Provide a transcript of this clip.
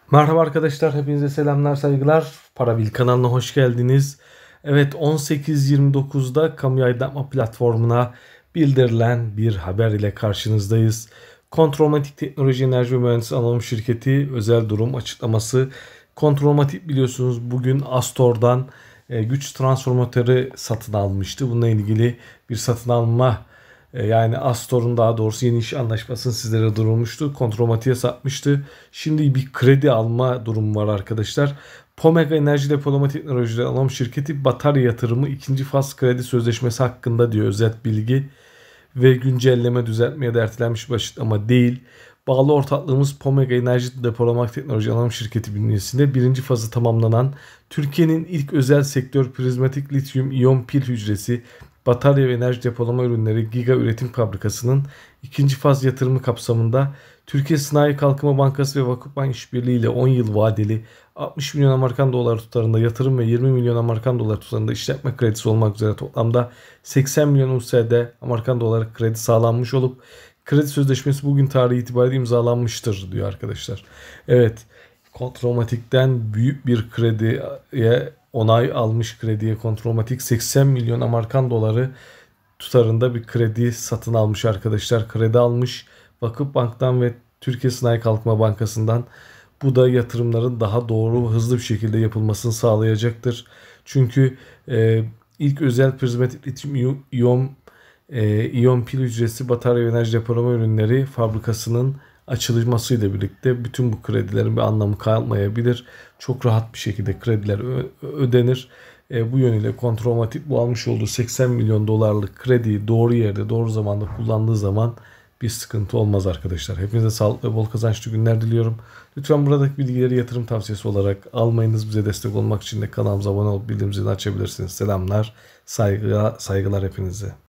Merhaba arkadaşlar, hepinize selamlar, saygılar. Parabil kanalına hoş geldiniz. Evet, 18.29'da kamu aydınlatma platformuna bildirilen bir haber ile karşınızdayız. Kontrolmatik Teknoloji Enerji ve Mühendisliği Anonim Şirketi özel durum açıklaması. Kontrolmatik biliyorsunuz bugün Astor'dan güç transformatörü satın almıştı. Bununla ilgili bir satın alma yani Astor'un daha doğrusu yeni iş anlaşmasını sizlere duyurmuştu. Kontrolmatiğe satmıştı. Şimdi bir kredi alma durumu var arkadaşlar. Pomega Enerji Depolama Teknolojileri Anonim Şirketi batarya yatırımı ikinci faz kredi sözleşmesi hakkında diyor özet bilgi ve güncelleme düzeltme ya da ertelenmiş bir açıklama değil. Bağlı ortaklığımız Pomega Enerji Depolama Teknoloji Anonim Şirketi bünyesinde birinci fazı tamamlanan Türkiye'nin ilk özel sektör prizmatik lityum iyon pil hücresi batarya ve enerji depolama ürünleri Giga Üretim Fabrikası'nın ikinci faz yatırımı kapsamında Türkiye Sanayi Kalkınma Bankası ve Vakıfbank işbirliği ile 10 yıl vadeli 60 milyon Amerikan doları tutarında yatırım ve 20 milyon Amerikan doları tutarında işletme kredisi olmak üzere toplamda 80 milyon USD Amerikan doları kredi sağlanmış olup kredi sözleşmesi bugün tarihi itibariyle imzalanmıştır diyor arkadaşlar. Evet, Kontrolmatik'ten büyük bir krediye onay almış krediye Kontrolmatik 80 milyon Amerikan doları tutarında bir kredi satın almış arkadaşlar. Kredi almış Vakıfbank'tan ve Türkiye Sanayi Kalkınma Bankası'ndan. Bu da yatırımların daha doğru ve hızlı bir şekilde yapılmasını sağlayacaktır. Çünkü ilk özel prizmatik lityum iyon pil hücresi batarya ve enerji depolama ürünleri fabrikasının açılmasıyla birlikte bütün bu kredilerin bir anlamı kalmayabilir. Çok rahat bir şekilde krediler ödenir. Bu yönüyle Kontrolmatik bu almış olduğu 80 milyon dolarlık krediyi doğru yerde doğru zamanda kullandığı zaman bir sıkıntı olmaz arkadaşlar. Hepinize sağlıklı ve bol kazançlı günler diliyorum. Lütfen buradaki bilgileri yatırım tavsiyesi olarak almayınız. Bize destek olmak için de kanalımıza abone olup bildirim zilini açabilirsiniz. Selamlar, saygılar hepinize.